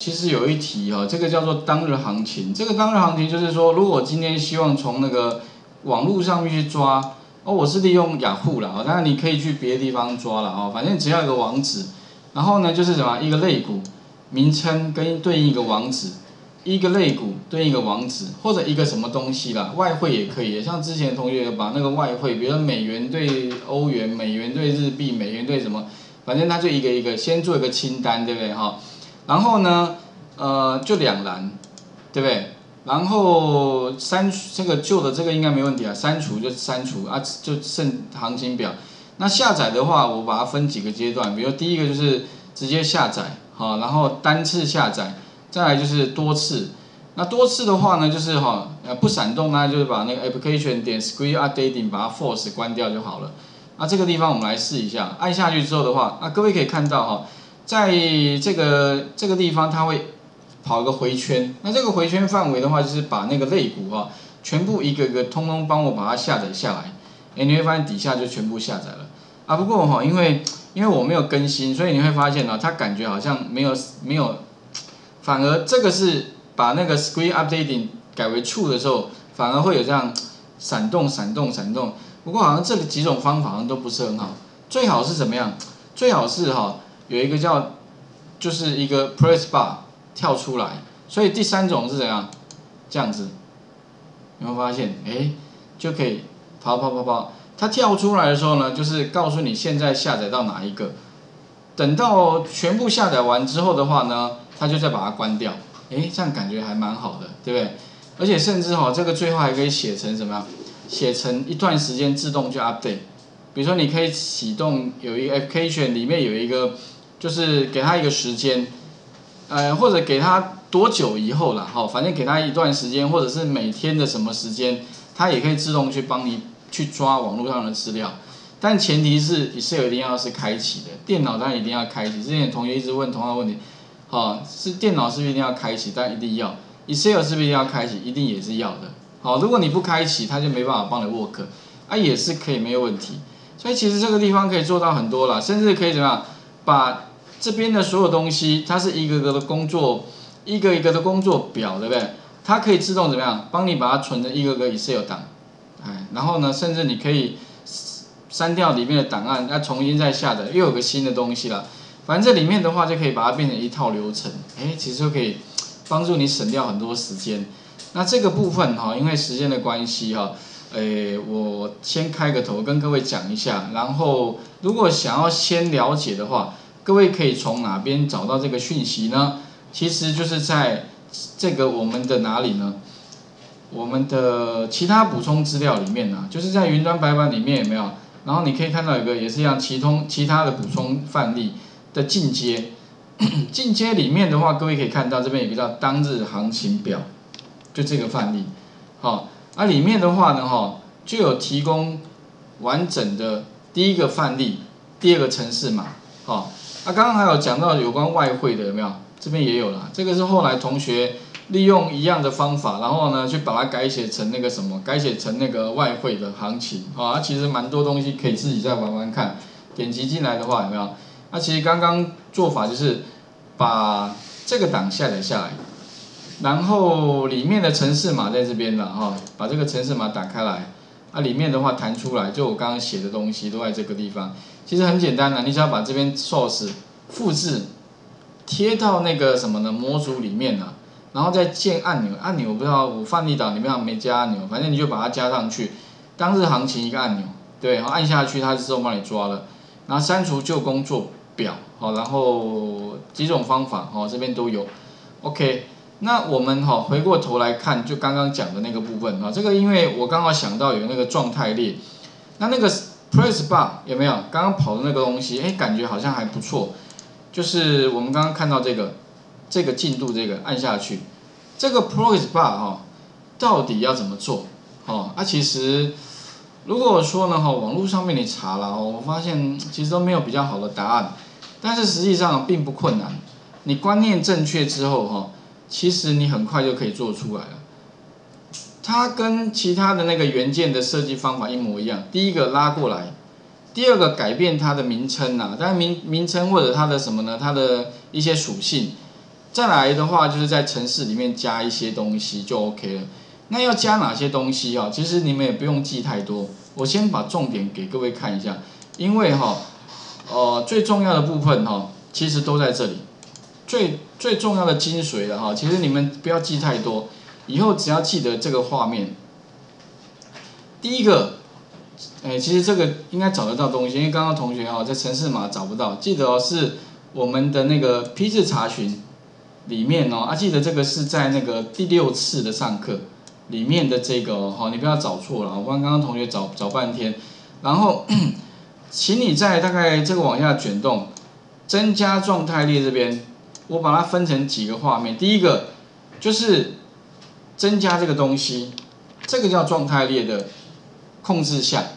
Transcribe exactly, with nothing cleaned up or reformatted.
其实有一题哈、哦，这个叫做当日行情。这个当日行情就是说，如果我今天希望从那个网络上面去抓，哦，我是利用雅虎啦，当然你可以去别的地方抓啦，哦，反正只要有个网址，然后呢就是什么一个类股名称跟对应一个网址，一个类股对应一个网址，或者一个什么东西啦，外汇也可以，像之前同学把那个外汇，比如说美元对欧元、美元对日币、美元对什么，反正他就一个一个先做一个清单，对不对哈？然后呢，呃，就两栏，对不对？然后删这个旧的这个应该没问题啊，删除就删除啊，就剩行情表。那下载的话，我把它分几个阶段，比如第一个就是直接下载，好，然后单次下载，再来就是多次。那多次的话呢，就是哈，呃不闪动呢，就是把那个 application 点 screen updating 把它 force 关掉就好了。那这个地方我们来试一下，按下去之后的话，那各位可以看到哈。在这个这个地方，它会跑一个回圈。那这个回圈范围的话，就是把那个类股哈，全部一个个通通帮我把它下载下来。哎，你会发现底下就全部下载了啊。不过哈，因为因为我没有更新，所以你会发现呢，它感觉好像没有没有，反而这个是把那个 screen updating 改为 true 的时候，反而会有这样闪动闪动闪动。不过好像这几种方法好像都不是很好，最好是怎么样？最好是哈。有一个叫，就是一个 press bar 跳出来，所以第三种是怎样？这样子，有没有发现？哎，就可以跑跑跑跑。它跳出来的时候呢，就是告诉你现在下载到哪一个。等到全部下载完之后的话呢，它就再把它关掉。哎，这样感觉还蛮好的，对不对？而且甚至哈、哦，这个最后还可以写成什么样？写成一段时间自动就 update。比如说，你可以启动有一个 application 里面有一个。就是给他一个时间，呃，或者给他多久以后啦，哈，反正给他一段时间，或者是每天的什么时间，它也可以自动去帮你去抓网络上的资料。但前提是 Excel 一定要是开启的，电脑当然一定要开启。之前同学一直问同样的问题，好，是电脑是不是一定要开启？但一定要。Excel 是不是一定要开启？一定也是要的。好，如果你不开启，它就没办法帮你 work， 啊，也是可以没有问题。所以其实这个地方可以做到很多啦，甚至可以怎么样？把这边的所有东西，它是一个个的工作，一个一个的工作表，对不对？它可以自动怎么样，帮你把它存成一个个 Excel 档，哎，然后呢，甚至你可以删掉里面的档案，再重新再下载，又有个新的东西了。反正这里面的话，就可以把它变成一套流程，哎，其实就可以帮助你省掉很多时间。那这个部分哈，因为时间的关系哈。诶，我先开个头跟各位讲一下，然后如果想要先了解的话，各位可以从哪边找到这个讯息呢？其实就是在这个我们的哪里呢？我们的其他补充资料里面呢、啊，就是在云端白板里面有没有？然后你可以看到有个也是一样，其通其他的补充范例的进阶，进阶里面的话，各位可以看到这边有个叫当日行情表，就这个范例，好。啊，里面的话呢，哈，就有提供完整的第一个范例，第二个程式码，好，啊，刚刚还有讲到有关外汇的，有没有？这边也有啦，这个是后来同学利用一样的方法，然后呢，去把它改写成那个什么，改写成那个外汇的行情，啊，其实蛮多东西可以自己再玩玩看。点击进来的话，有没有？那其实刚刚做法就是把这个档下载下来。然后里面的程式码在这边了哈，把这个程式码打开来，啊，里面的话弹出来，就我刚刚写的东西都在这个地方。其实很简单的，你只要把这边 source 复制，贴到那个什么呢模组里面了，然后再键按钮，按钮我不知道我范例档里面好像没加按钮，反正你就把它加上去，当日行情一个按钮，对，然后按下去它自动帮你抓了，然后删除旧工作表，好，然后几种方法，好，这边都有 ，OK。那我们哈回过头来看，就刚刚讲的那个部分哈，这个因为我刚好想到有那个状态列，那那个 press bar 有没有？刚刚跑的那个东西，哎，感觉好像还不错。就是我们刚刚看到这个这个进度，这个按下去，这个 press bar 哈，到底要怎么做？哦，啊，其实如果说呢哈，网络上面你查了哦，我发现其实都没有比较好的答案，但是实际上并不困难，你观念正确之后哈。其实你很快就可以做出来了，它跟其他的那个元件的设计方法一模一样。第一个拉过来，第二个改变它的名称呐、啊，但名名称或者它的什么呢？它的一些属性， 再来的话，就是在程式里面加一些东西就 OK 了。那要加哪些东西啊？其实你们也不用记太多，我先把重点给各位看一下，因为哈，呃，最重要的部分哈，其实都在这里。最最重要的精髓了哈，其实你们不要记太多，以后只要记得这个画面。第一个，哎，其实这个应该找得到东西，因为刚刚同学哈在程式码找不到，记得哦是我们的那个批次查询里面哦，啊记得这个是在那个第六次的上课里面的这个哦，好，你不要找错了，不然刚刚同学找找半天，然后请你在大概这个往下卷动，增加状态列这边。我把它分成几个画面，第一个就是增加这个东西，这个叫状态列的控制项。